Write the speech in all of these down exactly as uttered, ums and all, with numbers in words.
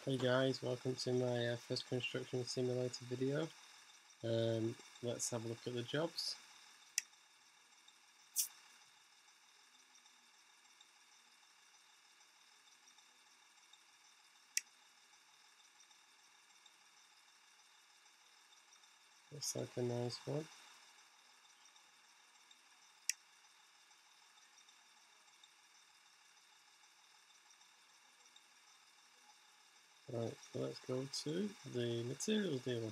Hey guys, welcome to my uh, first construction simulator video. Um, let's have a look at the jobs. Looks like a nice one. Right, so let's go to the materials dealer.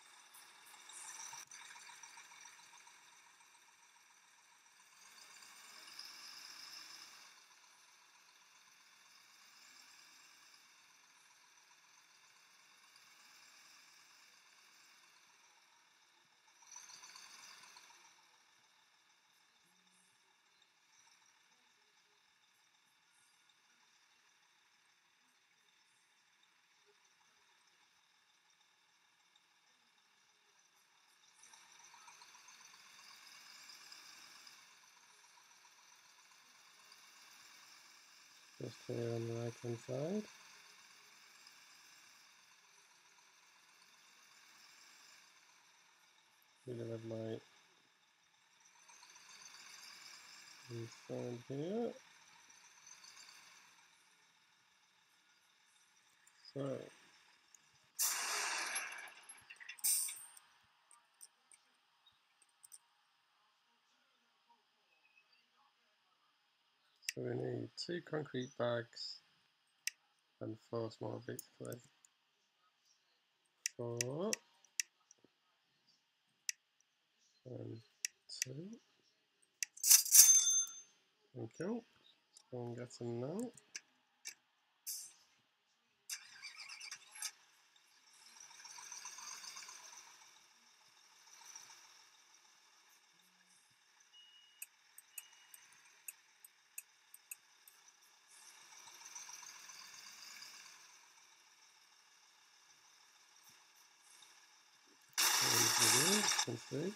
Just here on the right hand side. With the red light inside here. So So we need two concrete bags and four small bits of clay. Four and two. Thank you. Go and get them now. And you can see.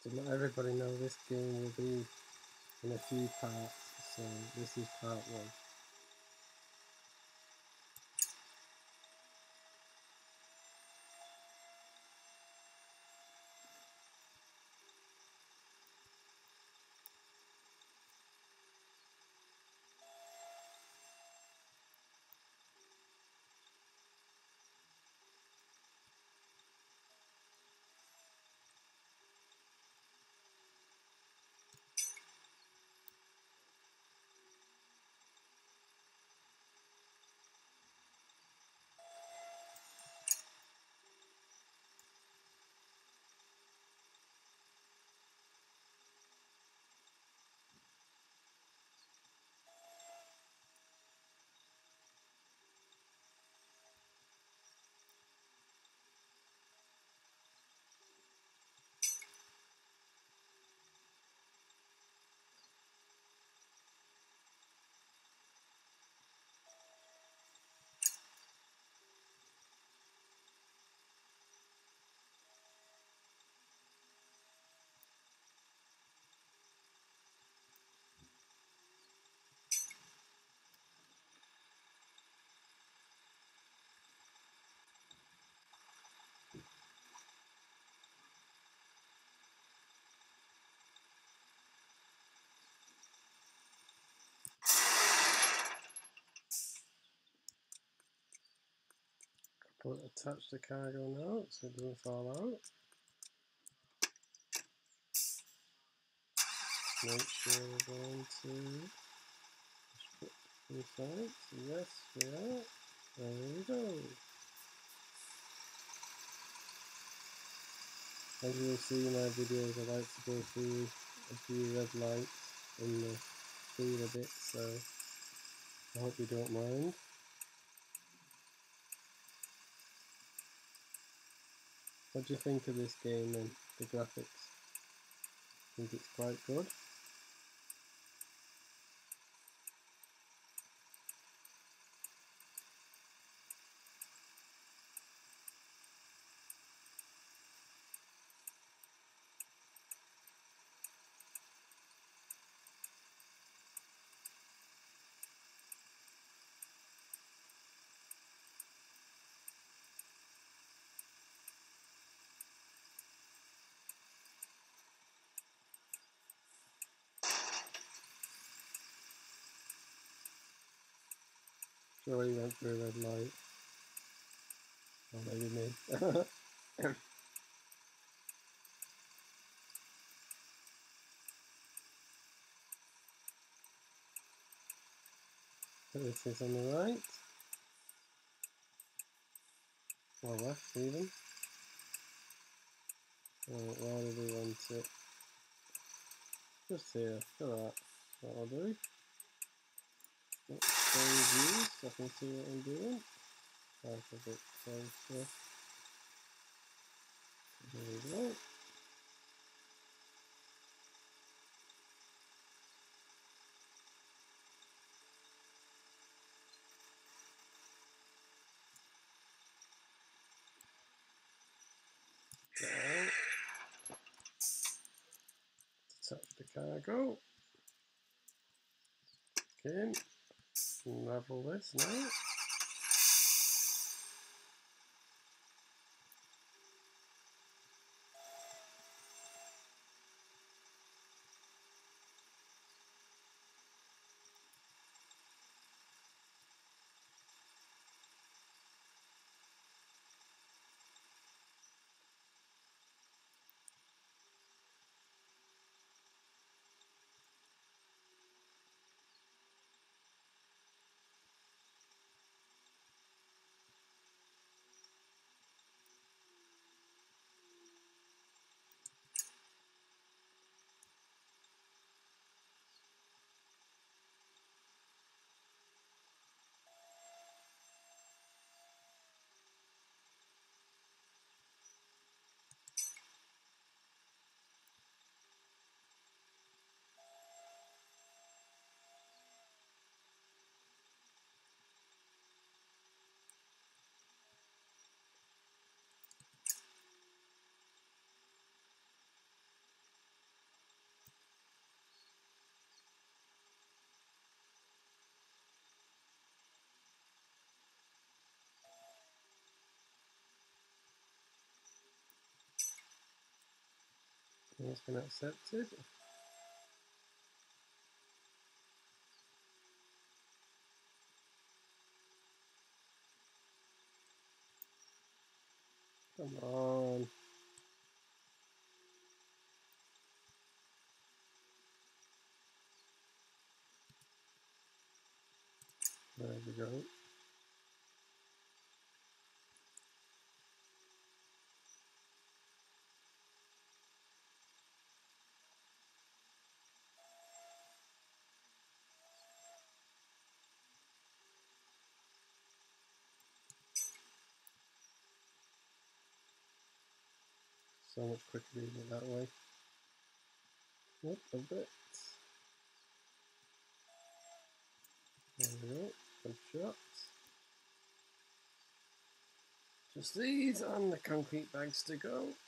to let everybody know this game will be in a few parts, so this is part one. Put attach the cargo now so it doesn't fall out. Make sure we're going to inside. Yes, we are. There we go. As you will see in my videos, I like to go through a few red lights in the field a bit, so I hope you don't mind. What do you think of this game and the graphics? I think it's quite good. Surely went through a red light. Or maybe me. This is on the right. Or left even. Oh, where do we want it? Just here, look at that. That'll do. Let's change views so I can see what I'm doing. That's a bit closer. There we go. Down. Touch the cargo. Okay. Unravel this now. And it's been accepted. Come on. There we go. So much quicker doing it that way. Yep, a bit. There we go. Good shot. Just these and the concrete bags to go.